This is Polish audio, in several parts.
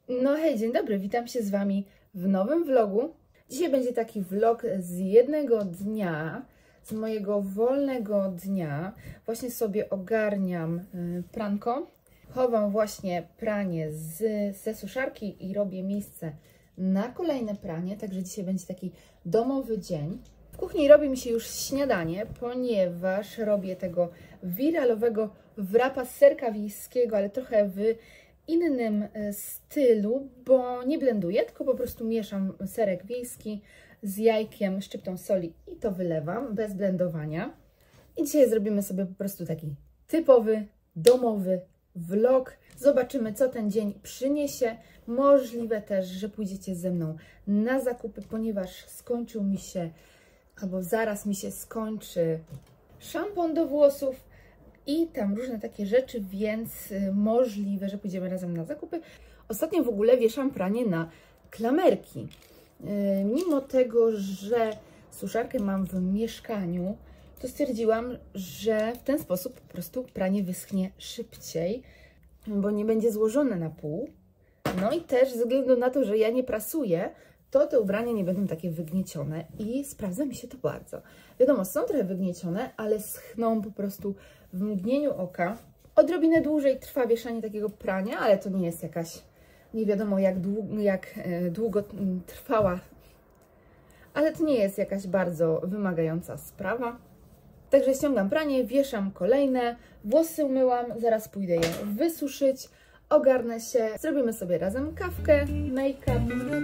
No hej, dzień dobry, witam się z Wami w nowym vlogu. Dzisiaj będzie taki vlog z jednego dnia, z mojego wolnego dnia. Właśnie sobie ogarniam pranko. Chowam właśnie pranie ze suszarki i robię miejsce na kolejne pranie, także dzisiaj będzie taki domowy dzień. W kuchni robi mi się już śniadanie, ponieważ robię tego wiralowego wrapa z serka wiejskiego, ale trochę w innym stylu, bo nie blenduję, tylko po prostu mieszam serek wiejski z jajkiem, szczyptą soli i to wylewam bez blendowania. I dzisiaj zrobimy sobie po prostu taki typowy, domowy vlog. Zobaczymy, co ten dzień przyniesie. Możliwe też, że pójdziecie ze mną na zakupy, ponieważ skończył mi się, albo zaraz mi się skończy szampon do włosów i tam różne takie rzeczy, więc możliwe, że pójdziemy razem na zakupy. Ostatnio w ogóle wieszam pranie na klamerki. Mimo tego, że suszarkę mam w mieszkaniu, to stwierdziłam, że w ten sposób po prostu pranie wyschnie szybciej, bo nie będzie złożone na pół. No i też ze względu na to, że ja nie prasuję, to te ubrania nie będą takie wygniecione i sprawdza mi się to bardzo. Wiadomo, są trochę wygniecione, ale schną po prostu w mgnieniu oka. Odrobinę dłużej trwa wieszanie takiego prania, ale to nie jest jakaś, nie wiadomo jak długo trwała, ale to nie jest jakaś bardzo wymagająca sprawa. Także ściągam pranie, wieszam kolejne, włosy umyłam, zaraz pójdę je wysuszyć, ogarnę się, zrobimy sobie razem kawkę, make-up.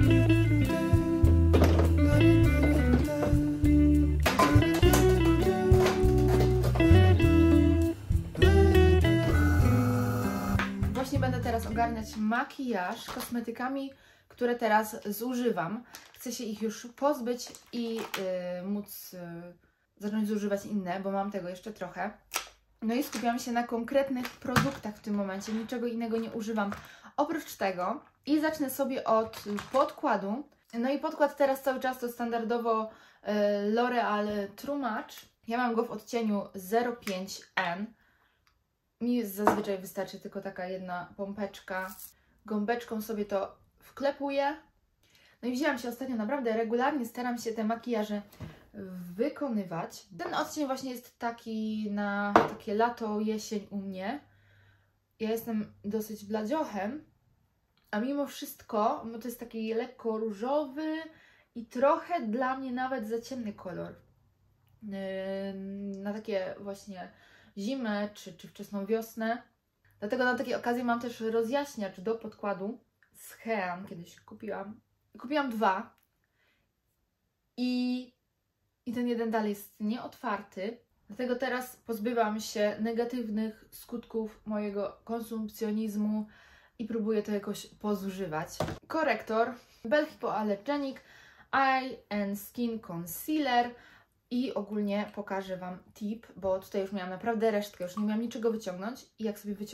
Właśnie będę teraz ogarniać makijaż kosmetykami, które teraz zużywam. Chcę się ich już pozbyć i móc zacząć zużywać inne, bo mam tego jeszcze trochę. No i skupiam się na konkretnych produktach w tym momencie, niczego innego nie używam oprócz tego. I zacznę sobie od podkładu. No i podkład teraz cały czas to standardowo L'Oreal True Match. Ja mam go w odcieniu 05N. Mi zazwyczaj wystarczy tylko taka jedna pompeczka. Gąbeczką sobie to wklepuję. No i wzięłam się ostatnio, naprawdę regularnie staram się te makijaże wykonywać. Ten odcień właśnie jest taki na takie lato, jesień u mnie. Ja jestem dosyć bladziochem, a mimo wszystko, bo to jest taki lekko różowy i trochę dla mnie nawet za ciemny kolor. Na takie właśnie zimę czy wczesną wiosnę. Dlatego na takiej okazji mam też rozjaśniacz do podkładu z Hean. Kiedyś kupiłam. Kupiłam dwa. I ten jeden dalej jest nieotwarty. Dlatego teraz pozbywam się negatywnych skutków mojego konsumpcjonizmu i próbuję to jakoś pozużywać. Korektor Bell Hypoallergenic Eye and Skin Concealer. I ogólnie pokażę Wam tip, bo tutaj już miałam naprawdę resztkę, już nie miałam niczego wyciągnąć. I jak sobie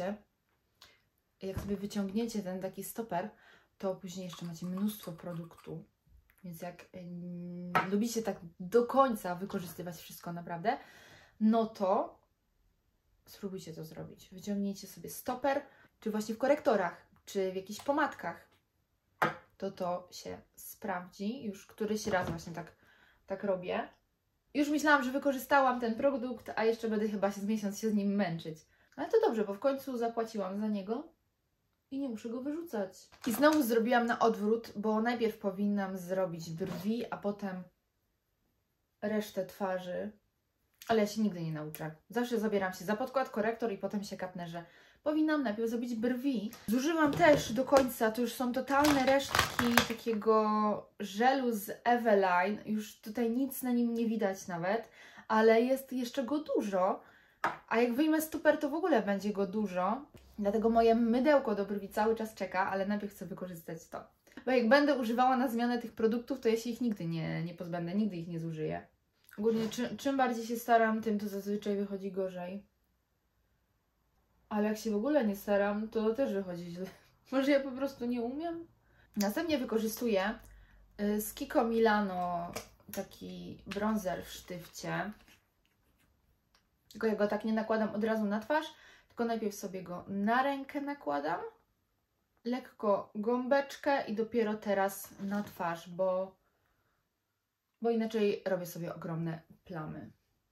wyciągniecie ten taki stoper, to później jeszcze macie mnóstwo produktu. Więc jak lubicie tak do końca wykorzystywać wszystko naprawdę, no to spróbujcie to zrobić. Wyciągnijcie sobie stoper, czy właśnie w korektorach, czy w jakichś pomadkach. To się sprawdzi. Już któryś raz właśnie tak robię. Już myślałam, że wykorzystałam ten produkt, a jeszcze będę chyba z miesiąc się z nim męczyć. Ale to dobrze, bo w końcu zapłaciłam za niego i nie muszę go wyrzucać. I znowu zrobiłam na odwrót, bo najpierw powinnam zrobić brwi, a potem resztę twarzy. Ale ja się nigdy nie nauczę. Zawsze zabieram się za podkład, korektor i potem się kapnę, że powinnam najpierw zrobić brwi. Zużywam też do końca, to już są totalne resztki takiego żelu z Eveline. Już tutaj nic na nim nie widać nawet, ale jest jeszcze go dużo. A jak wyjmę stoper, to w ogóle będzie go dużo. Dlatego moje mydełko do brwi cały czas czeka, ale najpierw chcę wykorzystać to. Bo jak będę używała na zmianę tych produktów, to ja się ich nigdy nie pozbędę, nigdy ich nie zużyję. Ogólnie czym bardziej się staram, tym to zazwyczaj wychodzi gorzej. Ale jak się w ogóle nie staram, to też wychodzi źle. Może ja po prostu nie umiem? Następnie wykorzystuję z Kiko Milano taki bronzer w sztywcie. Tylko ja go tak nie nakładam od razu na twarz, tylko najpierw sobie go na rękę nakładam. lekko gąbeczkę i dopiero teraz na twarz, bo inaczej robię sobie ogromne plamy.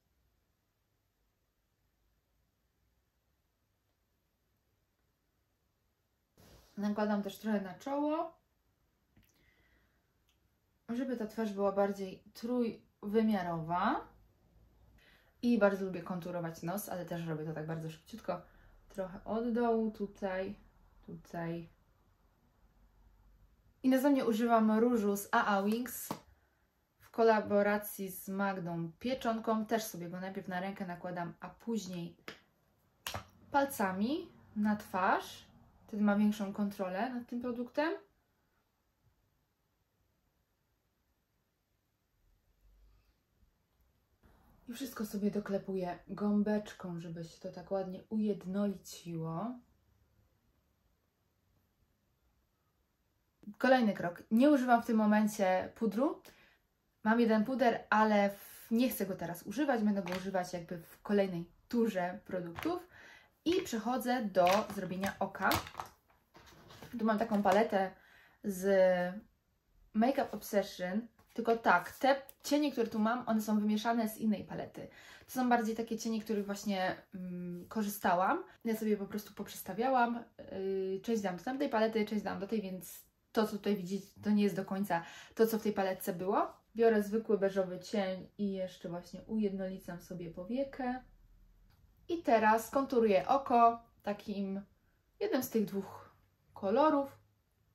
Nakładam też trochę na czoło, żeby ta twarz była bardziej trójwymiarowa. I bardzo lubię konturować nos, ale też robię to tak bardzo szybciutko. Trochę od dołu, tutaj, tutaj. I następnie używam różu z AA Wings w kolaboracji z Magdą Pieczonką. Też sobie go najpierw na rękę nakładam, a później palcami na twarz. Wtedy mam większą kontrolę nad tym produktem. I wszystko sobie doklepuję gąbeczką, żeby się to tak ładnie ujednoliciło. Kolejny krok. Nie używam w tym momencie pudru. Mam jeden puder, ale nie chcę go teraz używać. Będę go używać jakby w kolejnej turze produktów. I przechodzę do zrobienia oka. Tu mam taką paletę z Make Up Obsession. Tylko tak, te cienie, które tu mam, one są wymieszane z innej palety. To są bardziej takie cienie, których właśnie korzystałam. Ja sobie po prostu poprzestawiałam. Część dam do tamtej palety, część dam do tej, więc to, co tutaj widzicie, to nie jest do końca to, co w tej paletce było. Biorę zwykły beżowy cień i jeszcze właśnie ujednolicam sobie powiekę. I teraz konturuję oko takim jednym z tych dwóch kolorów.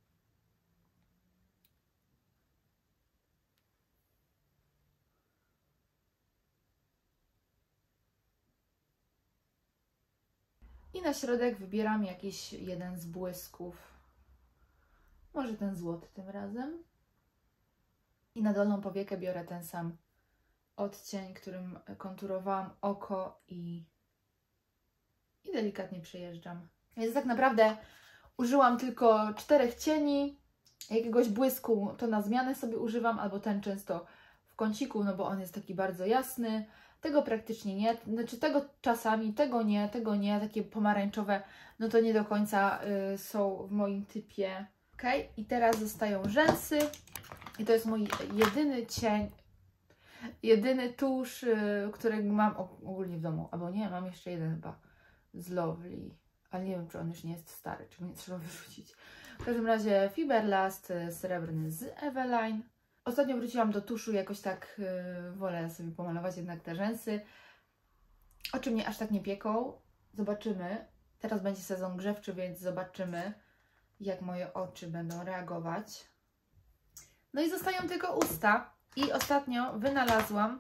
I na środek wybieram jakiś jeden z błysków. Może ten złoty tym razem. I na dolną powiekę biorę ten sam odcień, którym konturowałam oko i delikatnie przejeżdżam. Więc tak naprawdę użyłam tylko 4 cieni. Jakiegoś błysku to na zmianę sobie używam, albo ten często w kąciku, no bo on jest taki bardzo jasny. Tego praktycznie nie, znaczy tego czasami, tego nie, takie pomarańczowe, no to nie do końca są w moim typie. Ok, i teraz zostają rzęsy i to jest mój jedyny cień, jedyny tusz, którego mam ogólnie w domu, albo nie, mam jeszcze jeden chyba z Lovely, ale nie wiem, czy on już nie jest stary, czy go nie trzeba wyrzucić. W każdym razie Fiberlast srebrny z Eveline. Ostatnio wróciłam do tuszu, jakoś tak wolę sobie pomalować jednak te rzęsy. Oczy mnie aż tak nie pieką. Zobaczymy. Teraz będzie sezon grzewczy, więc zobaczymy, jak moje oczy będą reagować. No i zostają tylko usta. I ostatnio wynalazłam,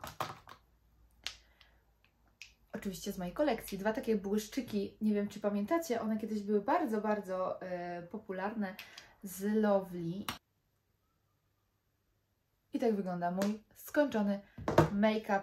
oczywiście z mojej kolekcji, 2 takie błyszczyki. Nie wiem, czy pamiętacie, one kiedyś były bardzo, bardzo popularne z Lovely. I tak wygląda mój skończony make-up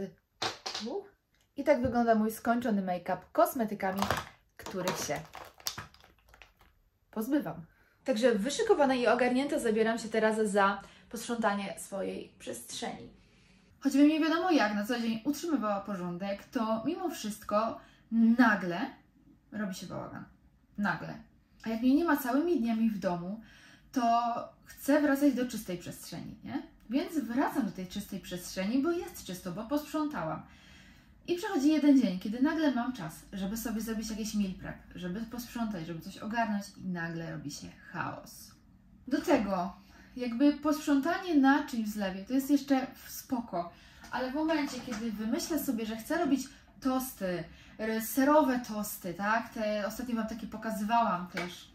I tak wygląda mój skończony make-up kosmetykami, których się pozbywam. Także wyszykowana i ogarnięta zabieram się teraz za posprzątanie swojej przestrzeni. Choćbym nie wiadomo jak na co dzień utrzymywała porządek, to mimo wszystko nagle robi się bałagan. Nagle. A jak mnie nie ma całymi dniami w domu, to chcę wracać do czystej przestrzeni, nie? Więc wracam do tej czystej przestrzeni, bo jest czysto, bo posprzątałam. I przychodzi jeden dzień, kiedy nagle mam czas, żeby sobie zrobić jakieś meal prep, żeby posprzątać, żeby coś ogarnąć i nagle robi się chaos. Do tego jakby posprzątanie na czymś zlewie to jest jeszcze spoko, ale w momencie, kiedy wymyślę sobie, że chcę robić tosty, serowe tosty, tak? Ostatnio Wam takie pokazywałam też.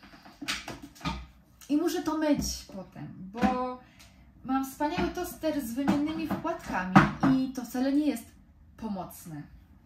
I muszę to myć potem, bo mam wspaniały toster z wymiennymi wkładkami i to wcale nie jest pomocne.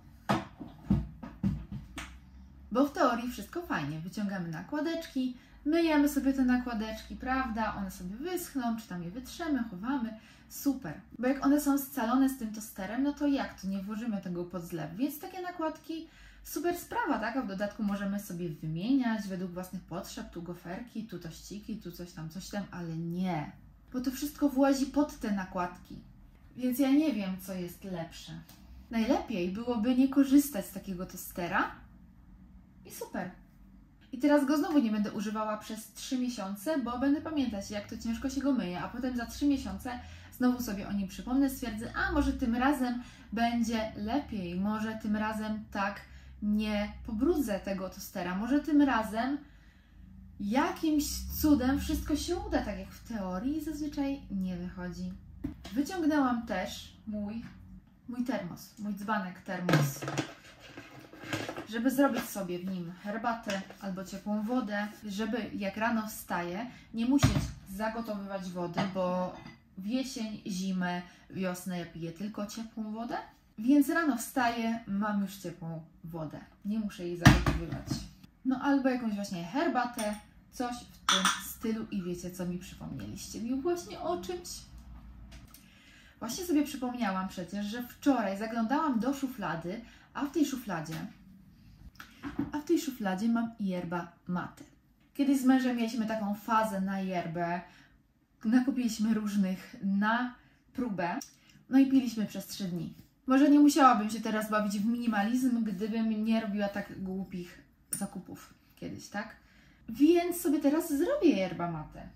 Bo w teorii wszystko fajnie. Wyciągamy nakładeczki, myjemy sobie te nakładeczki, prawda? One sobie wyschną, czy tam je wytrzemy, chowamy. Super. Bo jak one są scalone z tym tosterem, no to jak to nie włożymy tego pod zlew? Więc takie nakładki, super sprawa, tak? A w dodatku możemy sobie wymieniać według własnych potrzeb. Tu goferki, tu tościki, tu coś tam, ale nie. Bo to wszystko włazi pod te nakładki. Więc ja nie wiem, co jest lepsze. Najlepiej byłoby nie korzystać z takiego tostera i super. I I teraz go znowu nie będę używała przez 3 miesiące, bo będę pamiętać, jak to ciężko się go myje, a potem za 3 miesiące znowu sobie o nim przypomnę, stwierdzę, a może tym razem będzie lepiej, może tym razem tak nie pobrudzę tego tostera, może tym razem jakimś cudem wszystko się uda, tak jak w teorii zazwyczaj nie wychodzi. Wyciągnęłam też mój termos, mój dzbanek termos, żeby zrobić sobie w nim herbatę albo ciepłą wodę, żeby jak rano wstaję, nie musieć zagotowywać wody, bo w jesień, zimę, wiosnę ja piję tylko ciepłą wodę, więc rano wstaję, mam już ciepłą wodę, nie muszę jej zagotowywać. No albo jakąś właśnie herbatę, coś w tym stylu i wiecie, co mi przypomnieliście mi właśnie o czymś. Właśnie sobie przypomniałam przecież, że wczoraj zaglądałam do szuflady, a w tej szufladzie mam yerba mate. Kiedyś z mężem mieliśmy taką fazę na yerbę, nakupiliśmy różnych na próbę, no i piliśmy przez 3 dni. Może nie musiałabym się teraz bawić w minimalizm, gdybym nie robiła tak głupich zakupów kiedyś, tak? Więc sobie teraz zrobię yerba mate.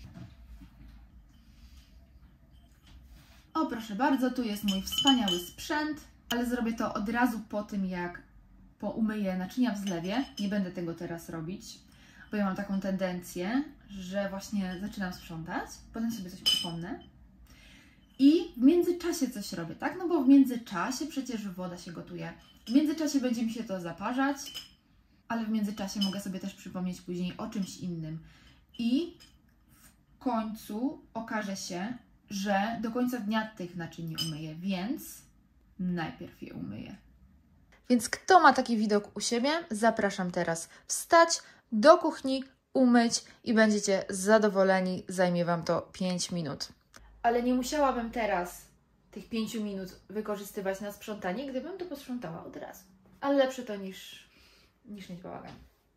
O, proszę bardzo, tu jest mój wspaniały sprzęt, ale zrobię to od razu po tym, jak umyję naczynia w zlewie. Nie będę tego teraz robić, bo ja mam taką tendencję, że właśnie zaczynam sprzątać, potem sobie coś przypomnę i w międzyczasie coś robię, tak? No bo w międzyczasie przecież woda się gotuje. W międzyczasie będzie mi się to zaparzać, ale w międzyczasie mogę sobie też przypomnieć później o czymś innym. I w końcu okaże się, że do końca dnia tych naczyń nie umyję, więc najpierw je umyję. Więc kto ma taki widok u siebie, zapraszam teraz wstać, do kuchni, umyć i będziecie zadowoleni. Zajmie Wam to 5 minut. Ale nie musiałabym teraz tych 5 minut wykorzystywać na sprzątanie, gdybym to posprzątała od razu. Ale lepsze to niż mieć bałagan.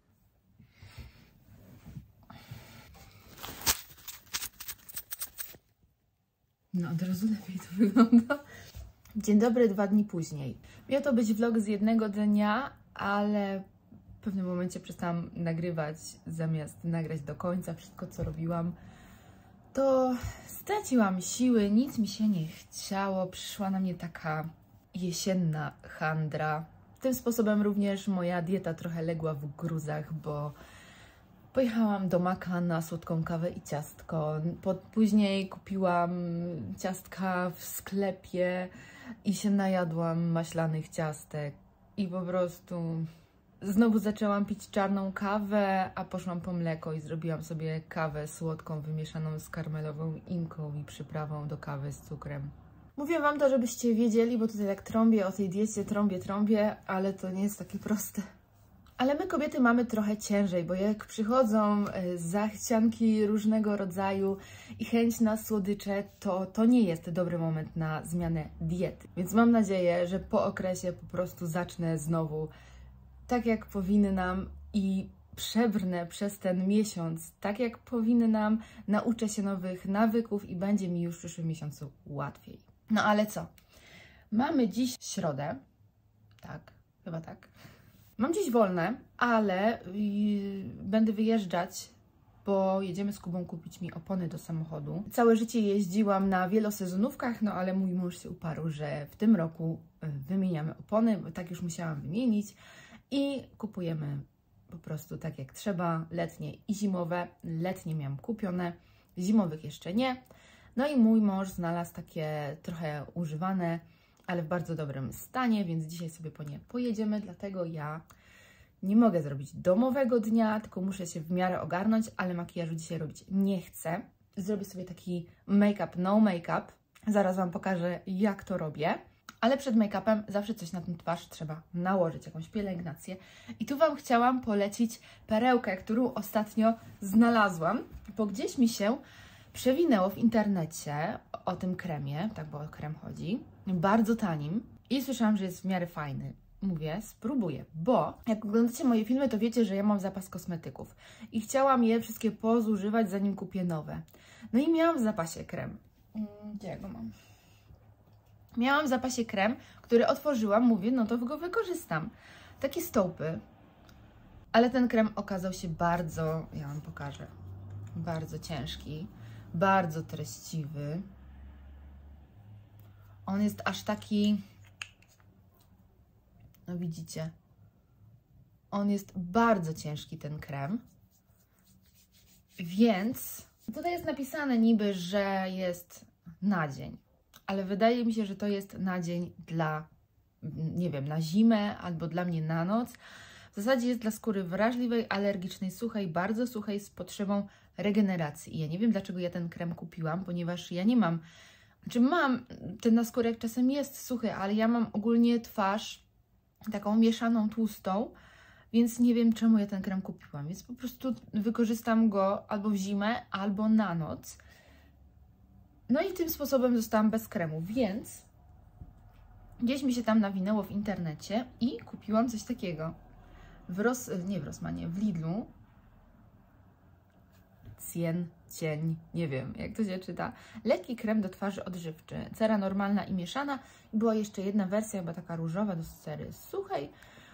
No od razu lepiej to wygląda. Dzień dobry, 2 dni później. Miał to być vlog z jednego dnia, ale w pewnym momencie przestałam nagrywać. Zamiast nagrać do końca wszystko, co robiłam, to straciłam siły, nic mi się nie chciało. Przyszła na mnie taka jesienna handra. Tym sposobem również moja dieta trochę legła w gruzach, bo pojechałam do Maka na słodką kawę i ciastko. Później kupiłam ciastka w sklepie i się najadłam maślanych ciastek. I po prostu znowu zaczęłam pić czarną kawę, a poszłam po mleko i zrobiłam sobie kawę słodką wymieszaną z karmelową inką i przyprawą do kawy z cukrem. Mówię Wam to, żebyście wiedzieli, bo tutaj jak trąbię o tej diecie, trąbię, ale to nie jest takie proste. Ale my kobiety mamy trochę ciężej, bo jak przychodzą zachcianki różnego rodzaju i chęć na słodycze, to nie jest dobry moment na zmianę diety. Więc mam nadzieję, że po okresie po prostu zacznę znowu tak jak powinnam i przebrnę przez ten miesiąc tak jak powinnam, nauczę się nowych nawyków i będzie mi już w przyszłym miesiącu łatwiej. No ale co? Mamy dziś środę, tak, chyba tak. Mam dziś wolne, ale będę wyjeżdżać, bo jedziemy z Kubą kupić mi opony do samochodu. Całe życie jeździłam na wielosezonówkach, no ale mój mąż się uparł, że w tym roku wymieniamy opony, bo tak już musiałam wymienić i kupujemy po prostu tak jak trzeba, letnie i zimowe. Letnie miałam kupione, zimowych jeszcze nie. No i mój mąż znalazł takie trochę używane, ale w bardzo dobrym stanie, więc dzisiaj sobie po nie pojedziemy, dlatego ja nie mogę zrobić domowego dnia, tylko muszę się w miarę ogarnąć, ale makijażu dzisiaj robić nie chcę. Zrobię sobie taki make-up, no make-up. Zaraz Wam pokażę, jak to robię. Ale przed make-upem zawsze coś na tę twarz trzeba nałożyć, jakąś pielęgnację. I tu Wam chciałam polecić perełkę, którą ostatnio znalazłam, bo gdzieś mi się przewinęło w internecie o tym kremie, tak, bo o krem chodzi, bardzo tanim i słyszałam, że jest w miarę fajny. Mówię, spróbuję, bo jak oglądacie moje filmy, to wiecie, że ja mam zapas kosmetyków i chciałam je wszystkie pozużywać, zanim kupię nowe. No i miałam w zapasie krem. Gdzie ja go mam? Miałam w zapasie krem, który otworzyłam, mówię, no to go wykorzystam. Takie stopy. Ale ten krem okazał się bardzo, ja Wam pokażę, bardzo ciężki, bardzo treściwy. On jest aż taki, no widzicie, on jest bardzo ciężki, ten krem. Więc tutaj jest napisane niby, że jest na dzień, ale wydaje mi się, że to jest na dzień dla, nie wiem, na zimę albo dla mnie na noc. W zasadzie jest dla skóry wrażliwej, alergicznej, suchej, bardzo suchej, z potrzebą regeneracji. I ja nie wiem, dlaczego ja ten krem kupiłam, ponieważ ja nie mam, znaczy mam, ten naskórek czasem jest suchy, ale ja mam ogólnie twarz taką mieszaną, tłustą, więc nie wiem, czemu ja ten krem kupiłam. Więc po prostu wykorzystam go albo w zimę, albo na noc. No i tym sposobem zostałam bez kremu, więc gdzieś mi się tam nawinęło w internecie i kupiłam coś takiego. W Lidlu. Cień, nie wiem jak to się czyta. Lekki krem do twarzy odżywczy. Cera normalna i mieszana. I była jeszcze jedna wersja, chyba taka różowa do cery suchej.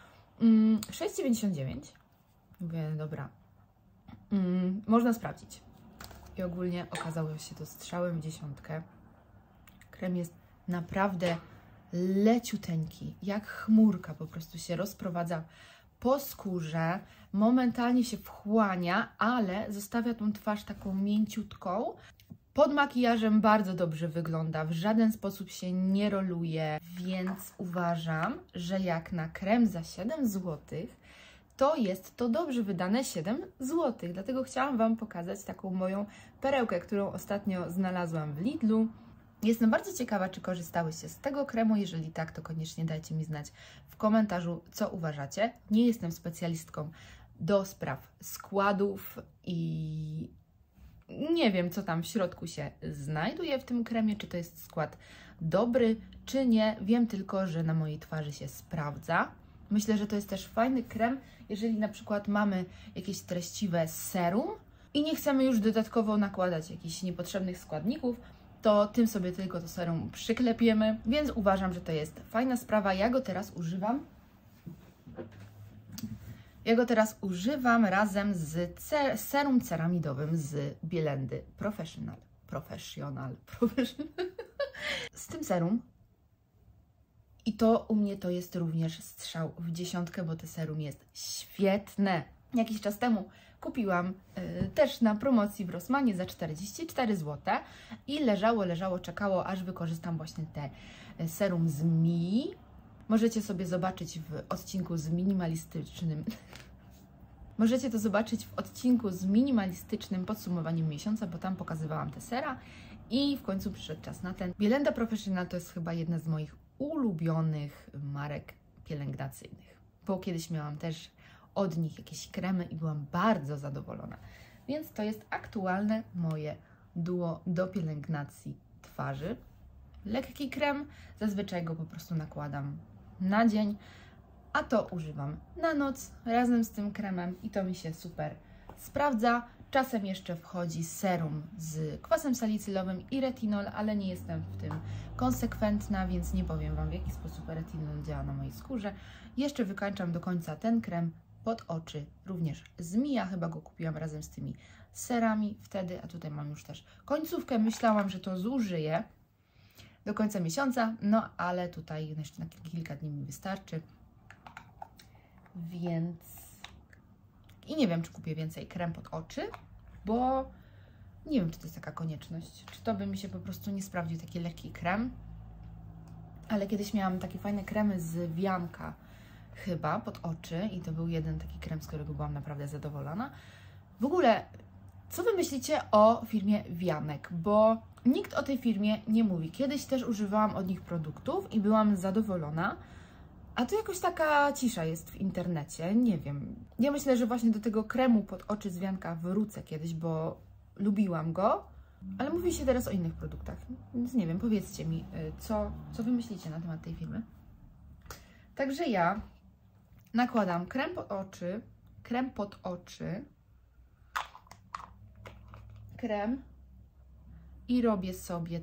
6,99. Mówię, dobra. Można sprawdzić. I ogólnie okazało się to strzałem w dziesiątkę. Krem jest naprawdę leciuteńki, jak chmurka, po prostu się rozprowadza po skórze, momentalnie się wchłania, ale zostawia tą twarz taką mięciutką. Pod makijażem bardzo dobrze wygląda, w żaden sposób się nie roluje, więc uważam, że jak na krem za 7 zł, to jest to dobrze wydane 7 zł. Dlatego chciałam Wam pokazać taką moją perełkę, którą ostatnio znalazłam w Lidlu. Jestem bardzo ciekawa, czy korzystałyście z tego kremu. Jeżeli tak, to koniecznie dajcie mi znać w komentarzu, co uważacie. Nie jestem specjalistką do spraw składów i nie wiem, co tam w środku się znajduje w tym kremie, czy to jest skład dobry, czy nie. Wiem tylko, że na mojej twarzy się sprawdza. Myślę, że to jest też fajny krem, jeżeli na przykład mamy jakieś treściwe serum i nie chcemy już dodatkowo nakładać jakichś niepotrzebnych składników, to tym sobie tylko to serum przyklepiemy, więc uważam, że to jest fajna sprawa. Ja go teraz używam razem z serum ceramidowym z Bielendy Professional. Z tym serum. I to u mnie to jest również strzał w dziesiątkę, bo to serum jest świetne. Jakiś czas temu kupiłam też na promocji w Rossmanie za 44 zł i leżało, czekało, aż wykorzystam właśnie te serum z Mii. Możecie sobie zobaczyć w odcinku z minimalistycznym. Możecie to zobaczyć w odcinku z minimalistycznym podsumowaniem miesiąca, bo tam pokazywałam te sera i w końcu przyszedł czas na ten. Bielenda Professional to jest chyba jedna z moich ulubionych marek pielęgnacyjnych, bo kiedyś miałam też od nich jakieś kremy i byłam bardzo zadowolona. Więc to jest aktualne moje duo do pielęgnacji twarzy. Lekki krem, zazwyczaj go po prostu nakładam na dzień, a to używam na noc razem z tym kremem i to mi się super sprawdza. Czasem jeszcze wchodzi serum z kwasem salicylowym i retinol, ale nie jestem w tym konsekwentna, więc nie powiem Wam, w jaki sposób retinol działa na mojej skórze. Jeszcze wykańczam do końca ten krem pod oczy, również z Mia, chyba go kupiłam razem z tymi serami wtedy, a tutaj mam już też końcówkę. Myślałam, że to zużyję do końca miesiąca, no ale tutaj jeszcze na kilka dni mi wystarczy, więc i nie wiem, czy kupię więcej krem pod oczy, bo nie wiem, czy to jest taka konieczność, czy to by mi się po prostu nie sprawdził taki lekki krem, ale kiedyś miałam takie fajne kremy z Wianka chyba pod oczy i to był jeden taki krem, z którego byłam naprawdę zadowolona. W ogóle, co Wy myślicie o firmie Wianek? Bo nikt o tej firmie nie mówi. Kiedyś też używałam od nich produktów i byłam zadowolona, a tu jakoś taka cisza jest w internecie, nie wiem. Ja myślę, że właśnie do tego kremu pod oczy z Wianka wrócę kiedyś, bo lubiłam go, ale mówi się teraz o innych produktach, więc nie wiem, powiedzcie mi, co Wy myślicie na temat tej firmy. Także ja nakładam krem pod oczy, krem i robię sobie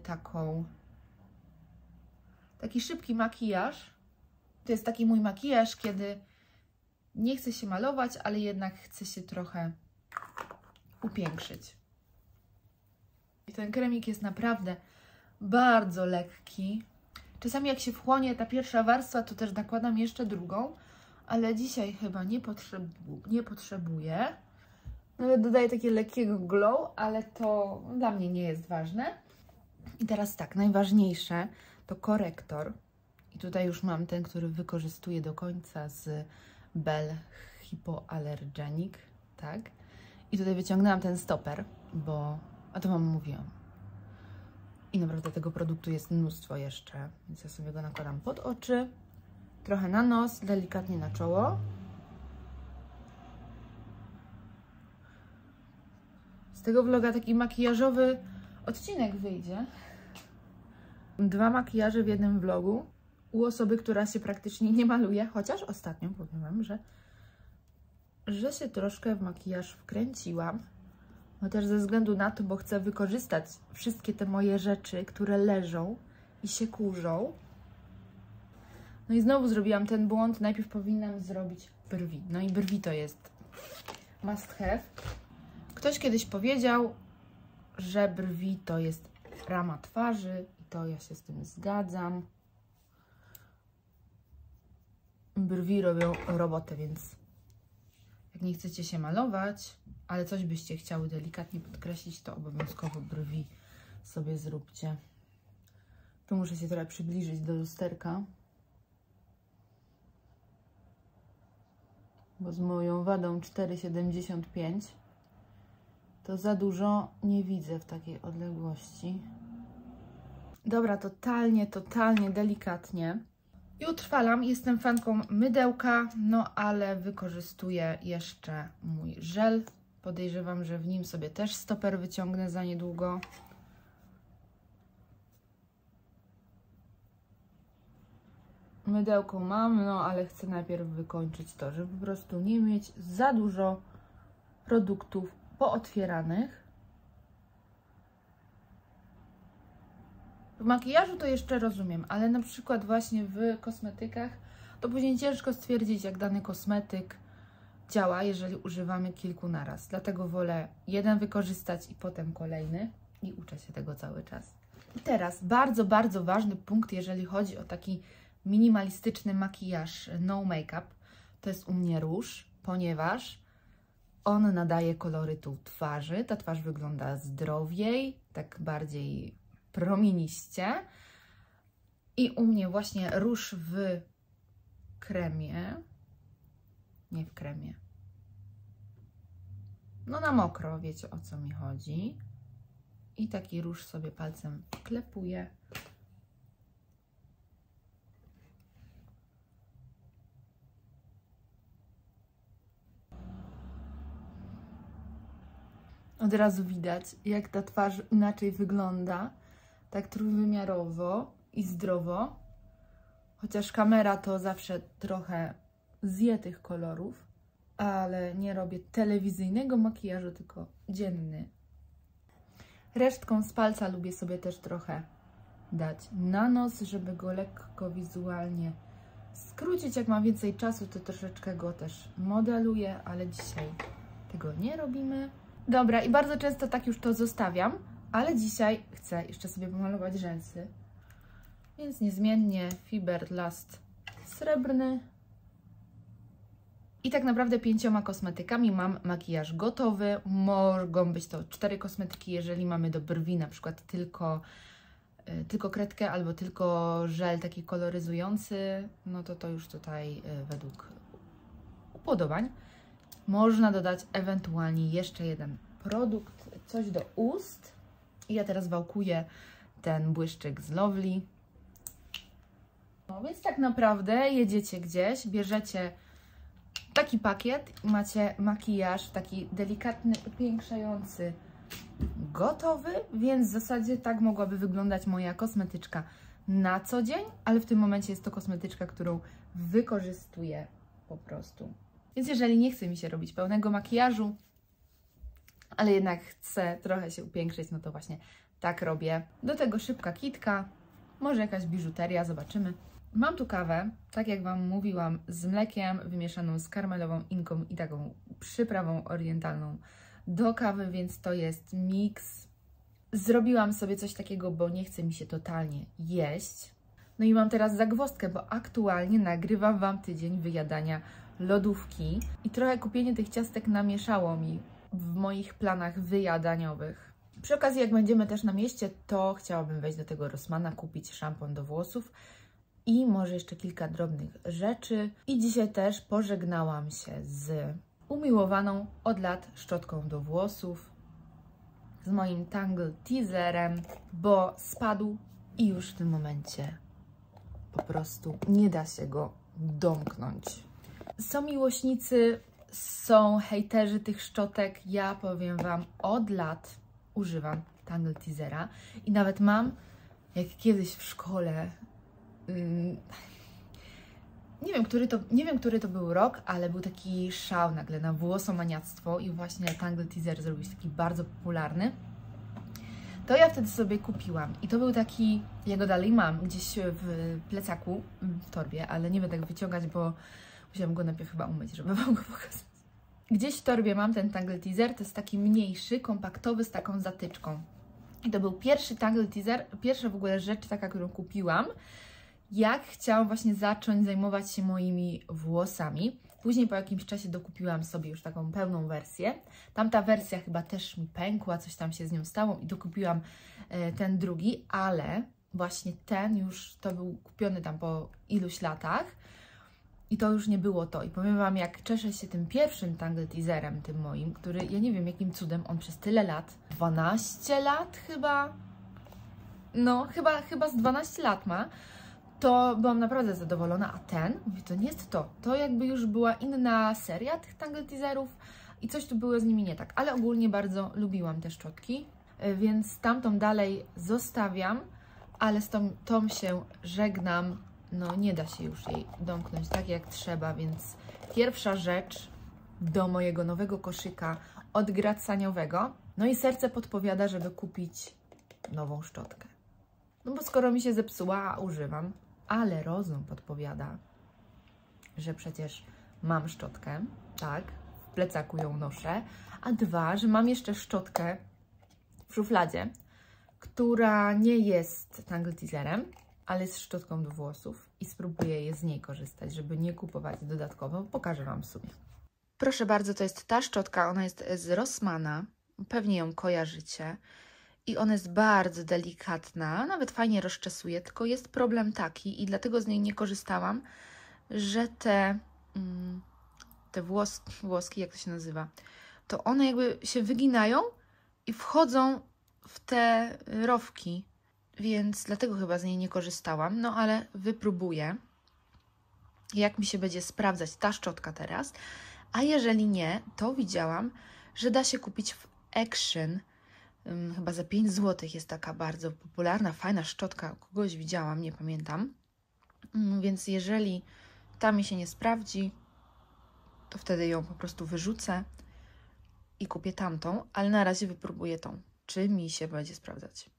taki szybki makijaż. To jest taki mój makijaż, kiedy Nie chcę się malować, ale jednak chcę się trochę upiększyć. I ten kremik jest naprawdę bardzo lekki. Czasami jak się wchłonie ta pierwsza warstwa, to też nakładam jeszcze drugą, ale dzisiaj chyba nie potrzebuję. Nawet dodaję takiego lekkiego glow, ale to dla mnie nie jest ważne. I teraz tak, najważniejsze to korektor. I tutaj już mam ten, który wykorzystuję do końca z Bell Hypoallergenic, tak? I tutaj wyciągnęłam ten stoper, bo, a to Wam mówiłam. I naprawdę tego produktu jest mnóstwo jeszcze, więc ja sobie go nakładam pod oczy, trochę na nos, delikatnie na czoło. Z tego vloga taki makijażowy odcinek wyjdzie. 2 makijaże w jednym vlogu u osoby, która się praktycznie nie maluje, chociaż ostatnio powiem Wam, że się troszkę w makijaż wkręciłam. No też ze względu na to, bo chcę wykorzystać wszystkie te moje rzeczy, które leżą i się kurzą. No i znowu zrobiłam ten błąd. Najpierw powinnam zrobić brwi. No i brwi to jest must have. Ktoś kiedyś powiedział, że brwi to jest rama twarzy i to ja się z tym zgadzam. Brwi robią robotę, więc jak nie chcecie się malować, ale coś byście chciały delikatnie podkreślić, to obowiązkowo brwi sobie zróbcie. Tu muszę się trochę przybliżyć do lusterka, bo z moją wadą 4,75 to za dużo nie widzę w takiej odległości. Dobra, totalnie delikatnie. I utrwalam. Jestem fanką mydełka, no ale wykorzystuję jeszcze mój żel. Podejrzewam, że w nim sobie też stoper wyciągnę za niedługo. Mydełko mam, no ale chcę najpierw wykończyć to, żeby po prostu nie mieć za dużo produktów pootwieranych. W makijażu to jeszcze rozumiem, ale na przykład właśnie w kosmetykach to później ciężko stwierdzić, jak dany kosmetyk działa, jeżeli używamy kilku naraz. Dlatego wolę jeden wykorzystać i potem kolejny i uczę się tego cały czas. I teraz bardzo ważny punkt, jeżeli chodzi o taki minimalistyczny makijaż no make-up, to jest u mnie róż, ponieważ on nadaje kolorytu twarzy. Ta twarz wygląda zdrowiej, tak bardziej promieniście. I u mnie właśnie róż w kremie, nie w kremie, no na mokro, wiecie o co mi chodzi. I taki róż sobie palcem wklepuję. Od razu widać, jak ta twarz inaczej wygląda, tak trójwymiarowo i zdrowo. Chociaż kamera to zawsze trochę zje tych kolorów, ale nie robię telewizyjnego makijażu, tylko dzienny. Resztką z palca lubię sobie też trochę dać na nos, żeby go lekko wizualnie skrócić. Jak mam więcej czasu, to troszeczkę go też modeluję, ale dzisiaj tego nie robimy. Dobra, i bardzo często tak już to zostawiam, ale dzisiaj chcę jeszcze sobie pomalować rzęsy. Więc niezmiennie Fiber Last srebrny. I tak naprawdę 5 kosmetykami mam makijaż gotowy. Mogą być to 4 kosmetyki, jeżeli mamy do brwi na przykład tylko kredkę albo tylko żel taki koloryzujący, no to już tutaj według upodobań. Można dodać ewentualnie jeszcze jeden produkt, coś do ust. I ja teraz wałkuję ten błyszczyk z Lovely. No więc tak naprawdę jedziecie gdzieś, bierzecie taki pakiet i macie makijaż taki delikatny, upiększający, gotowy, więc w zasadzie tak mogłaby wyglądać moja kosmetyczka na co dzień, ale w tym momencie jest to kosmetyczka, którą wykorzystuję po prostu. Więc jeżeli nie chce mi się robić pełnego makijażu, ale jednak chcę trochę się upiększyć, no to właśnie tak robię. Do tego szybka kitka, może jakaś biżuteria, zobaczymy. Mam tu kawę, tak jak Wam mówiłam, z mlekiem wymieszaną z karmelową inką i taką przyprawą orientalną do kawy, więc to jest miks. Zrobiłam sobie coś takiego, bo nie chce mi się totalnie jeść. No i mam teraz zagwozdkę, bo aktualnie nagrywam Wam tydzień wyjadania lodówki i trochę kupienie tych ciastek namieszało mi w moich planach wyjadaniowych. Przy okazji, jak będziemy też na mieście, to chciałabym wejść do tego Rossmana, kupić szampon do włosów i może jeszcze kilka drobnych rzeczy. I dzisiaj też pożegnałam się z umiłowaną od lat szczotką do włosów, z moim Tangle Teaserem, bo spadł i już w tym momencie po prostu nie da się go domknąć. Są miłośnicy, są hejterzy tych szczotek. Ja powiem Wam, od lat używam Tangle Teasera i nawet mam, jak kiedyś w szkole, nie wiem, który to był rok, ale był taki szał nagle na włosomaniactwo i właśnie Tangle Teaser zrobił się taki bardzo popularny. To ja wtedy sobie kupiłam i to był taki, ja go dalej mam gdzieś w plecaku, w torbie, ale nie będę go wyciągać, bo musiałam go najpierw chyba umyć, żeby Wam go pokazać. Gdzieś w torbie mam ten Tangle Teaser, to jest taki mniejszy, kompaktowy z taką zatyczką. I to był pierwszy Tangle Teaser, pierwsza w ogóle rzecz taka, którą kupiłam, jak chciałam właśnie zacząć zajmować się moimi włosami. Później po jakimś czasie dokupiłam sobie już taką pełną wersję. Tamta wersja chyba też mi pękła, coś tam się z nią stało i dokupiłam ten drugi, ale właśnie ten już, to był kupiony tam po iluś latach i to już nie było to. I powiem Wam, jak cieszę się tym pierwszym Tangle Teaserem, tym moim, który, ja nie wiem jakim cudem, on przez tyle lat, 12 lat chyba, no chyba z 12 lat ma, to byłam naprawdę zadowolona, a ten, mówię, to nie jest to. To jakby już była inna seria tych Tangle Teaserów i coś tu było z nimi nie tak. Ale ogólnie bardzo lubiłam te szczotki, więc tamtą dalej zostawiam, ale z tą się żegnam. No nie da się już jej domknąć tak jak trzeba, więc pierwsza rzecz do mojego nowego koszyka odgracaniowego. No i serce podpowiada, żeby kupić nową szczotkę. No bo skoro mi się zepsuła, a używam, ale rozum podpowiada, że przecież mam szczotkę, tak, w plecaku ją noszę, a dwa, że mam jeszcze szczotkę w szufladzie, która nie jest Tangle Teaserem, ale jest szczotką do włosów i spróbuję z niej korzystać, żeby nie kupować dodatkowo. Pokażę Wam w sumie. Proszę bardzo, to jest ta szczotka, ona jest z Rossmana, pewnie ją kojarzycie. I ona jest bardzo delikatna, nawet fajnie rozczesuje, tylko jest problem taki i dlatego z niej nie korzystałam, że te włoski, jak to się nazywa, to one jakby się wyginają i wchodzą w te rowki, więc dlatego chyba z niej nie korzystałam, no ale wypróbuję, jak mi się będzie sprawdzać ta szczotka teraz, a jeżeli nie, to widziałam, że da się kupić w Action. Chyba za 5 zł jest taka bardzo popularna, fajna szczotka. Kogoś widziałam, nie pamiętam. Więc jeżeli ta mi się nie sprawdzi, to wtedy ją po prostu wyrzucę i kupię tamtą, ale na razie wypróbuję tą, czy mi się będzie sprawdzać.